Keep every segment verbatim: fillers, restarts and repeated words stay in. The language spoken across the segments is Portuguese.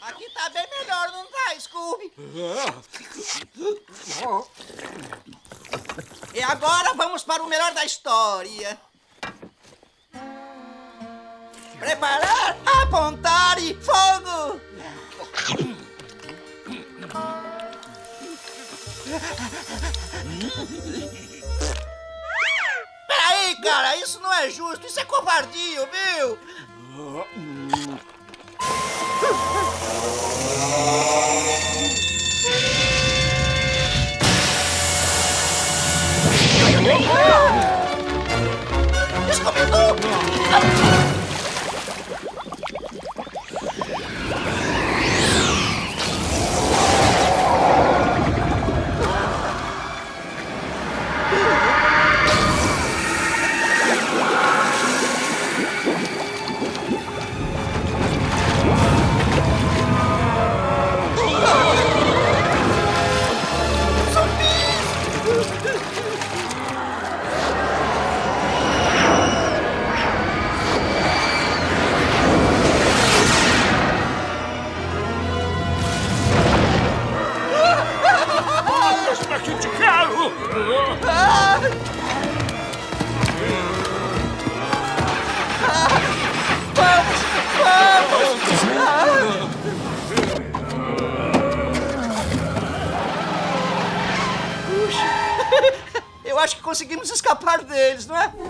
Aqui tá bem melhor, não tá, Scooby? E agora vamos para o melhor da história. Preparar, apontar e fogo! Peraí, cara, isso não é justo, isso é covardia, viu? Scooby-Doo! Eu acho que conseguimos escapar deles, não é?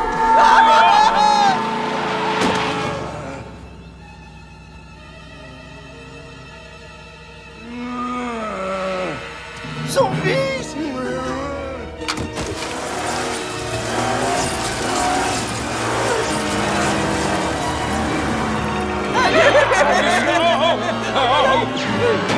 Zumbis! Não!